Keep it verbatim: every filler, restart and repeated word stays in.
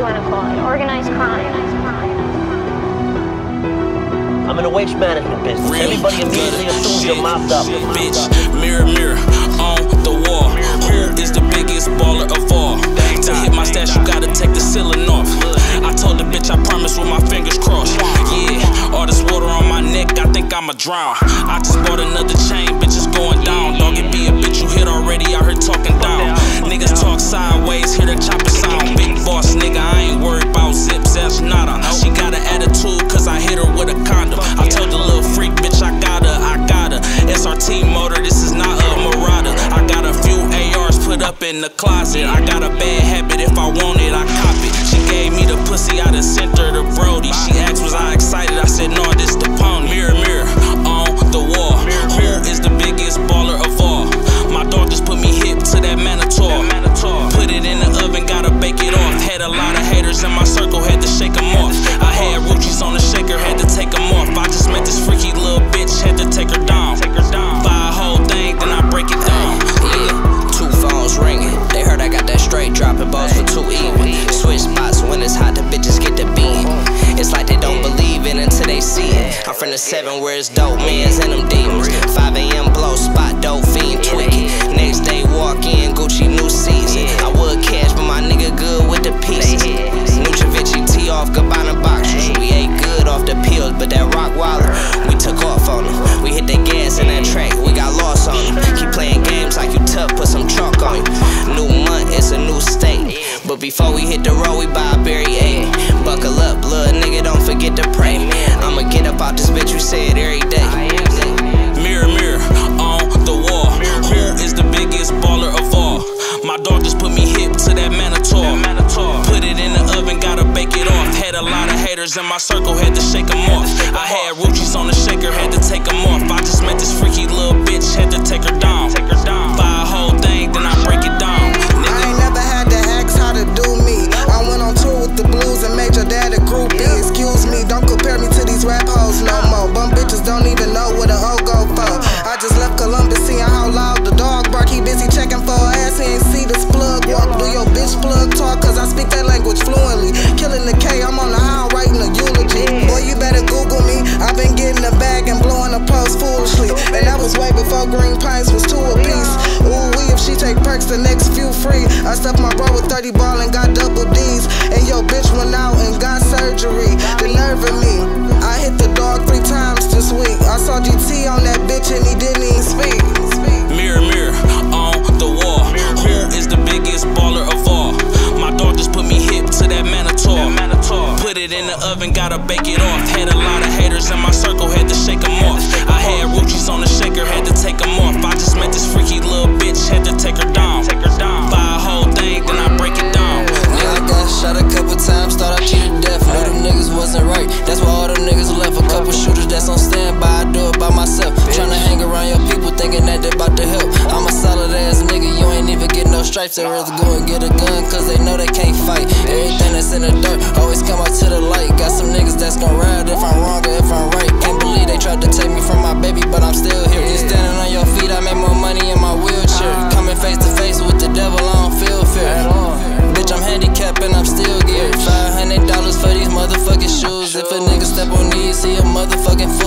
you want to call it, organized crime. I'm in the waste management business. Real Everybody immediately assumes you're mopped up. Bitch, mirror, mirror, on the wall. Who is the biggest baller of all? To hit my stash, you gotta take the ceiling off. I told the bitch I promise with my fingers crossed. Yeah, all this water on my neck, I think I'ma drown. I just bought another chain, bitch, it's going down. Dog, it be a bitch you hit already, out here talking down. Niggas talk sideways, hear the chopper sound. Big boss nigga, I ain't worried about zips, that's nada. She got an attitude, cause I hit her with a condom. I told the little freak, bitch, I got her, I got her. S R T motor, this is not a Marauder. I got a few A Rs put up in the closet. I got a bad habit, if I want it, I cop it. She gave me the pussy, I done sent her to Brody. She asked, was I excited? I said, no, this the pony. Mirror, mirror, on the wall. Who is the biggest baller of all? My dog just put me hip to that Manitou. Put it in the oven, gotta bake it off. Had a lot of haters in my circle, had to shake them off. I had Ruchis on the shaker, had to take them off. I just met this freaky little bitch, had to take her down. Buy a whole thing, then I break it down. Yeah, two phones ringing. They heard I got that straight, dropping balls for two even. Switch spots when it's hot, the bitches get the beam. It's like they don't believe it until they see it. I'm from the seven where it's dope mans and them demons. five A M blow spot, dope fiend tweaking. Next day walk in, Gucci new season. I would cash, but my nigga good with the pieces. Nutravici tee off, Gabbana boxers. We ate good off the pills, but that rock waller, we took off on them. We hit the gas in that track, we got lost on them. Keep playing games like you tough, put some chalk on you. New month, it's a new state. But before we hit the road, we buy a Berry eight. Buckle up, little nigga, don't forget to pray. I'ma get up out this bitch, you say it every day. Mirror, mirror, on the wall. Who is the biggest baller of all? My dog just put me hip to that Manitou. Put it in the oven, gotta bake it off. Had a lot of haters in my circle, had to shake them off. I had Ruchis on the shaker, had to take them off. I just met this freaky little bitch, had to take her down. Buy a whole thing, then I break it down. I ain't never had to ask how to do me. I went on tour with the Blues and made your dad a groupie. Excuse me, don't compare me to these rap hoes no more. Bum bitches don't even know what a hoe go for. I just left Columbus, seeing how loud the dog bark. He busy checking for her ass, he ain't see this plug walk. Do your bitch plug talk, cause I speak that language fluently. Killing the K, I'm on the hound writing a eulogy. Boy, you better Google me. I've been getting a bag and blowing a post foolishly. And that was way before green pints was two a piece. Ooh, we if she take perks, the next few free. I stuffed my bro with thirty ball and got double D's. And yo bitch went out and got surgery. The nerve of me. I hit the dog three times this week. I saw G T on that bitch and he didn't even speak. Mirror, mirror, on the wall. Who is the biggest baller of all? My dog just put me hip to that Manitou. Put it in the oven, gotta bake it off. Had a lot of haters in my circle, had to shake them off. I had Ruchis on the shaker, had to take them off. I just met this freaky little bitch, had to take her down. Buy a whole thing, then I break it down. Yeah, I got shot a couple times, thought I cheated death. Knew them niggas wasn't right, that's why all them niggas left. A couple shooters that's on standby, I do it by myself. Tryna hang around your people, thinking that they about to help. I'm a solid ass nigga, you ain't even get no stripes. They rather go and get a gun, cause they know they can't fight. Everything that's in the dirt always come out to the light. Got some niggas that's gon' ride if I'm wrong or if I'm right. Can't believe they tried to take me from my baby, but I'm still here. You standing on your feet, I make more money in my wheelchair. Coming face to face with the devil, I don't feel fear. Bitch, I'm handicapped and I'm still geared. Five hundred dollars for these motherfucking shoes. If a nigga step on these, he a motherfucking